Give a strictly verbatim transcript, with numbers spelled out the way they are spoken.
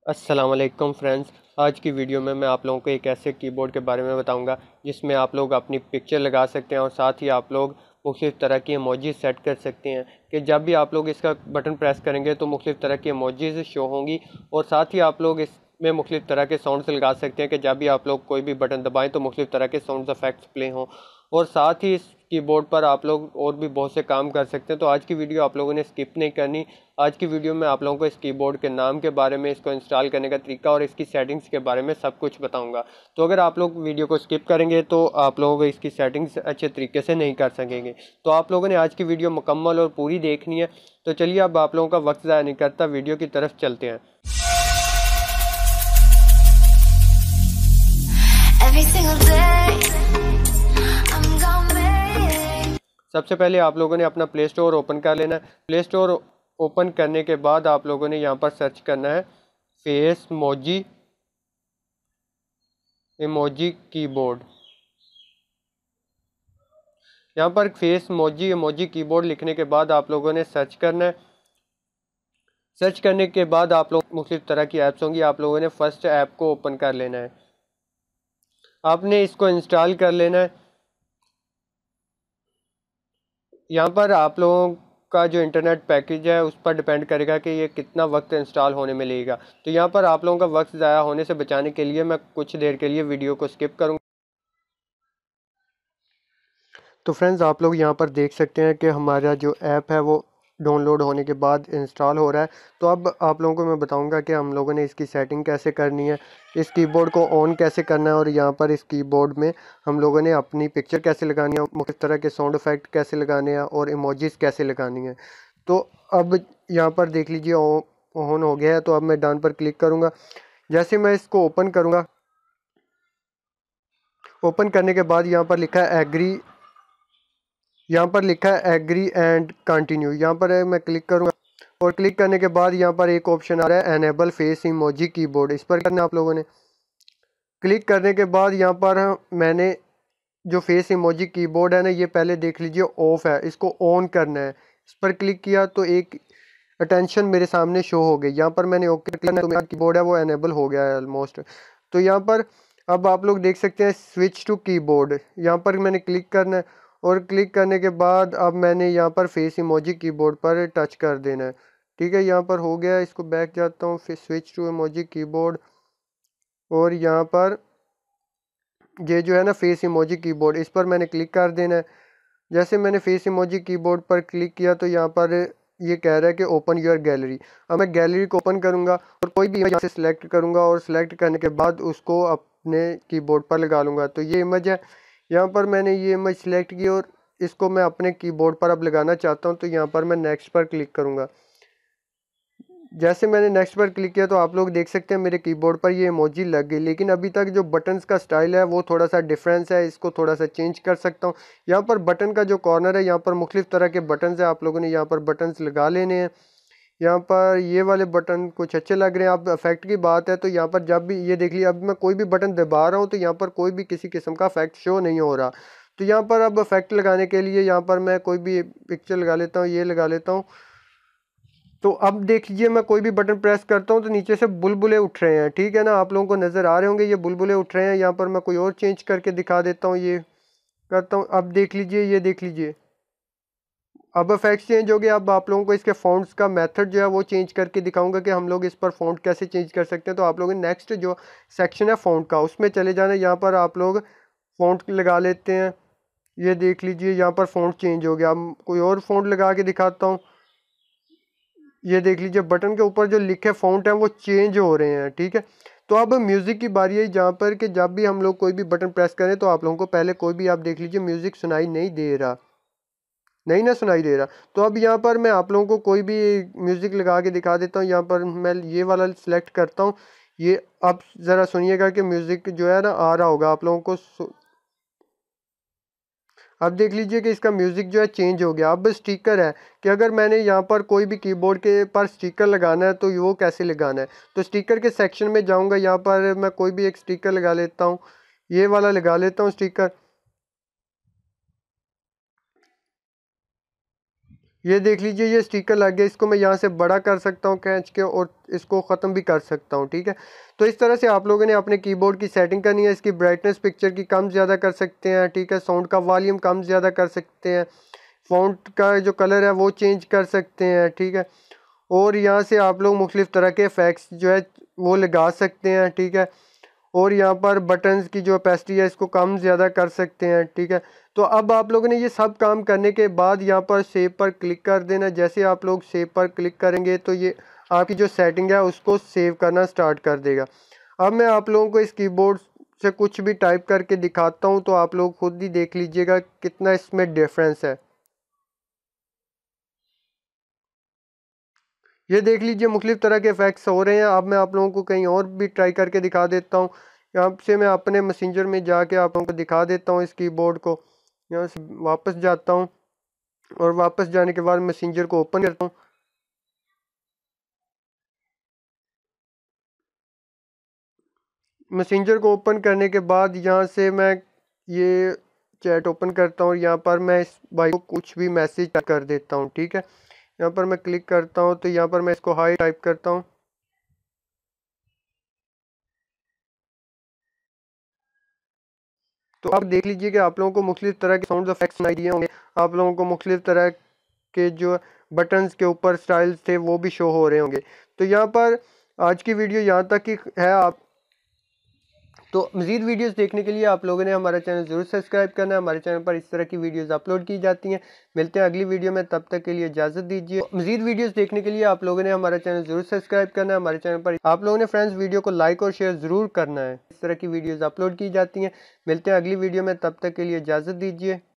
अस्सलाम वालेकुम फ्रेंड्स। आज की वीडियो में मैं आप लोगों को एक ऐसे कीबोर्ड के बारे में बताऊंगा जिसमें आप लोग अपनी पिक्चर लगा सकते हैं और साथ ही आप लोग मुख्तलिफ़ तरह की इमोजी सेट कर सकते हैं कि जब भी आप लोग इसका बटन प्रेस करेंगे तो मुख्तलिफ़ तरह की इमोजीज शो होंगी। और साथ ही आप लोग इसमें मुख्तलिफ़ तरह के साउंड्स लगा सकते हैं कि जब भी आप लोग कोई भी बटन दबाएँ तो मुख्तलिफ़ तरह के साउंड इफेक्ट्स प्ले हों। और साथ ही इस कीबोर्ड पर आप लोग और भी बहुत से काम कर सकते हैं। तो आज की वीडियो आप लोगों ने स्किप नहीं करनी। आज की वीडियो में आप लोगों को इस कीबोर्ड के नाम के बारे में, इसको इंस्टॉल करने का तरीका और इसकी सेटिंग्स के बारे में सब कुछ बताऊंगा। तो अगर आप लोग वीडियो को स्किप करेंगे तो आप लोगों को इसकी सेटिंग्स अच्छे तरीके से नहीं कर सकेंगे। तो आप लोगों ने आज की वीडियो मुकम्मल और पूरी देखनी है। तो चलिए अब आप लोगों का वक्त ज़ाया नहीं करता, वीडियो की तरफ चलते हैं। Every single day, I'm gonna make... सबसे पहले आप लोगों ने अपना प्ले स्टोर ओपन कर लेना है। प्ले स्टोर ओपन करने के बाद आप लोगों ने यहाँ पर सर्च करना है फेसमोजी इमोजी कीबोर्ड। यहाँ पर फेसमोजी इमोजी कीबोर्ड लिखने के बाद आप लोगों ने सर्च करना है। सर्च करने के बाद आप लोग मुख्तलिफ तरह की ऐप्स होंगी, आप लोगों ने फर्स्ट ऐप को ओपन कर लेना है। आपने इसको इंस्टॉल कर लेना है। यहाँ पर आप लोगों का जो इंटरनेट पैकेज है उस पर डिपेंड करेगा कि ये कितना वक्त इंस्टॉल होने में लगेगा। तो यहाँ पर आप लोगों का वक्त ज़ाया होने से बचाने के लिए मैं कुछ देर के लिए वीडियो को स्किप करूँगा। तो फ्रेंड्स, आप लोग यहाँ पर देख सकते हैं कि हमारा जो ऐप है वो डाउनलोड होने के बाद इंस्टॉल हो रहा है। तो अब आप लोगों को मैं बताऊंगा कि हम लोगों ने इसकी सेटिंग कैसे करनी है, इस कीबोर्ड को ऑन कैसे करना है और यहाँ पर इस कीबोर्ड में हम लोगों ने अपनी पिक्चर कैसे लगानी है, मुख्तलिफ तरह के साउंड इफेक्ट कैसे लगाने हैं और इमोजीज कैसे लगानी है। तो अब यहाँ पर देख लीजिए ऑन हो गया है। तो अब मैं डन पर क्लिक करूँगा। जैसे मैं इसको ओपन करूँगा, ओपन करने के बाद यहाँ पर लिखा है एग्री, यहाँ पर लिखा है एग्री एंड कंटिन्यू। यहाँ पर मैं क्लिक करूँगा और क्लिक करने के बाद यहाँ पर एक ऑप्शन आ रहा है एनेबल फेस इमोजी कीबोर्ड। इस पर करना आप लोगों ने। क्लिक करने के बाद यहाँ पर मैंने जो फेस इमोजी कीबोर्ड है ना, ये पहले देख लीजिए ऑफ है, इसको ऑन करना है। इस पर क्लिक किया तो एक अटेंशन मेरे सामने शो हो गई। यहाँ पर मैंने ओके किया तो मेरा कीबोर्ड है वो एनेबल हो गया है ऑलमोस्ट। तो यहाँ पर अब आप लोग देख सकते हैं स्विच टू कीबोर्ड, यहाँ पर मैंने क्लिक करना है और क्लिक करने के बाद अब मैंने यहाँ पर फेस इमोजी कीबोर्ड पर टच कर देना है। ठीक है, यहाँ पर हो गया। इसको बैक जाता हूँ, फिर स्विच टू इमोजी कीबोर्ड और यहाँ पर ये जो है ना फेस इमोजी कीबोर्ड, इस पर मैंने क्लिक कर देना है। जैसे मैंने फेस इमोजी कीबोर्ड पर क्लिक किया तो यहाँ पर ये कह रहा है कि ओपन योर गैलरी। अब मैं गैलरी को ओपन करूँगा और कोई भी इमेज यहाँ से सिलेक्ट करूँगा और सिलेक्ट करने के बाद उसको अपने कीबोर्ड पर लगा लूँगा। तो ये इमेज है, यहाँ पर मैंने ये इमेज सिलेक्ट की और इसको मैं अपने कीबोर्ड पर अब लगाना चाहता हूँ। तो यहाँ पर मैं नेक्स्ट पर क्लिक करूँगा। जैसे मैंने नेक्स्ट पर क्लिक किया तो आप लोग देख सकते हैं मेरे कीबोर्ड पर ये इमोजी लग गई। लेकिन अभी तक जो बटन्स का स्टाइल है वो थोड़ा सा डिफरेंस है, इसको थोड़ा सा चेंज कर सकता हूँ। यहाँ पर बटन का जो कॉर्नर है, यहाँ पर मुख्तलिफ तरह के बटन्स है, आप लोगों ने यहाँ पर बटन्स लगा लेने हैं। यहाँ पर ये वाले बटन कुछ अच्छे लग रहे हैं। अब इफेक्ट की बात है तो यहाँ पर जब भी ये देख लिया, अब मैं कोई भी बटन दबा रहा हूँ तो यहाँ पर कोई भी किसी किस्म का इफेक्ट शो नहीं हो रहा। तो यहाँ पर अब इफेक्ट लगाने के लिए यहाँ पर मैं कोई भी पिक्चर लगा लेता हूँ, ये लगा लेता हूँ। तो अब देख लीजिए मैं कोई भी बटन प्रेस करता हूँ तो नीचे से बुलबुले उठ रहे हैं। ठीक है ना, आप लोगों को नज़र आ रहे होंगे ये बुलबुले उठ रहे हैं। यहाँ पर मैं कोई और चेंज करके दिखा देता हूँ, ये करता हूँ। अब देख लीजिए, ये देख लीजिए अब इफेक्ट चेंज हो गया। अब आप लोगों को इसके फ़ॉन्ट्स का मेथड जो है वो चेंज करके दिखाऊंगा कि हम लोग इस पर फ़ॉन्ट कैसे चेंज कर सकते हैं। तो आप लोगों ने नेक्स्ट जो सेक्शन है फ़ॉन्ट का, उसमें चले जाना। यहाँ पर आप लोग फ़ॉन्ट लगा लेते हैं। ये देख लीजिए यहाँ पर फ़ॉन्ट चेंज हो गया। अब कोई और फ़ॉन्ट लगा के दिखाता हूँ। ये देख लीजिए बटन के ऊपर जो लिखे फ़ॉन्ट हैं वो चेंज हो रहे हैं। ठीक है, तो अब म्यूज़िक की बारी है जहाँ पर कि जब भी हम लोग कोई भी बटन प्रेस करें तो आप लोगों को पहले कोई भी, आप देख लीजिए म्यूज़िक सुनाई नहीं दे रहा, नहीं ना सुनाई दे रहा। तो अब यहाँ पर मैं आप लोगों को कोई भी म्यूज़िक लगा के दिखा देता हूँ। यहाँ पर मैं ये वाला सिलेक्ट करता हूँ। ये अब ज़रा सुनिएगा कि म्यूज़िक जो है ना आ रहा होगा आप लोगों को। अब देख लीजिए कि इसका म्यूज़िक जो है चेंज हो गया। अब स्टिकर है कि अगर मैंने यहाँ पर कोई भी कीबोर्ड के पर स्टिकर लगाना है तो वो कैसे लगाना है। तो स्टिकर के सेक्शन में जाऊँगा, यहाँ पर मैं कोई भी एक स्टिकर लगा लेता हूँ, ये वाला लगा लेता हूँ स्टिकर। ये देख लीजिए ये स्टिकर लग गया, इसको मैं यहाँ से बड़ा कर सकता हूँ खींच के और इसको ख़त्म भी कर सकता हूँ। ठीक है, तो इस तरह से आप लोगों ने अपने कीबोर्ड की सेटिंग करनी है। इसकी ब्राइटनेस पिक्चर की कम ज़्यादा कर सकते हैं। ठीक है, साउंड का वॉल्यूम कम ज़्यादा कर सकते हैं, फ़ॉन्ट का जो कलर है वो चेंज कर सकते हैं। ठीक है, और यहाँ से आप लोग मुख्तलिफ़ तरह के इफेक्ट्स जो है वो लगा सकते हैं। ठीक है, और यहाँ पर बटन्स की जो ओपेसिटी है इसको कम ज़्यादा कर सकते हैं। ठीक है, तो अब आप लोगों ने ये सब काम करने के बाद यहाँ पर सेव पर क्लिक कर देना। जैसे आप लोग सेव पर क्लिक करेंगे तो ये आपकी जो सेटिंग है उसको सेव करना स्टार्ट कर देगा। अब मैं आप लोगों को इस कीबोर्ड से कुछ भी टाइप करके दिखाता हूँ, तो आप लोग खुद ही देख लीजिएगा कितना इसमें डिफरेंस है। ये देख लीजिए मुख्तलिफ़ तरह के इफ़ेक्ट्स हो रहे हैं। अब मैं आप लोगों को कहीं और भी ट्राई करके दिखा देता हूँ। यहाँ से मैं अपने मैसेंजर में जाके आप लोगों को दिखा देता हूँ इस कीबोर्ड को। यहाँ से वापस जाता हूँ और वापस जाने के बाद मैसेंजर को ओपन करता हूँ। मैसेंजर को ओपन करने के बाद यहाँ से मैं ये चैट ओपन करता हूँ। यहाँ पर मैं इस भाई को कुछ भी मैसेज कर देता हूँ। ठीक है, यहाँ पर मैं क्लिक करता हूँ तो यहाँ पर मैं इसको हाई टाइप करता हूँ। तो आप देख लीजिए कि आप लोगों को मुख्तलिफ़ तरह के साउंड इफेक्ट्स सुनाई दिए होंगे। आप लोगों को मुख्तलिफ़ तरह के जो बटन्स के ऊपर स्टाइल्स थे वो भी शो हो रहे होंगे। तो यहाँ पर आज की वीडियो यहाँ तक ही है। आप तो मज़ीद वीडियोस देखने के लिए आप लोगों ने हमारा चैनल ज़रूर सब्सक्राइब करना है। हमारे चैनल पर इस तरह की वीडियोस अपलोड की जाती हैं। मिलते हैं अगली वीडियो में, तब तक के लिए इजाज़त दीजिए। मज़ीद वीडियोस देखने के लिए आप लोगों ने हमारा चैनल ज़रूर सब्सक्राइब करना है। हमारे चैनल पर आप लोगों ने फ्रेंड्स वीडियो को लाइक और शेयर ज़रूर करना है। इस तरह की वीडियोज़ अपलोड की जाती हैं। मिलते हैं अगली वीडियो में, तब तक के लिए इजाज़त दीजिए।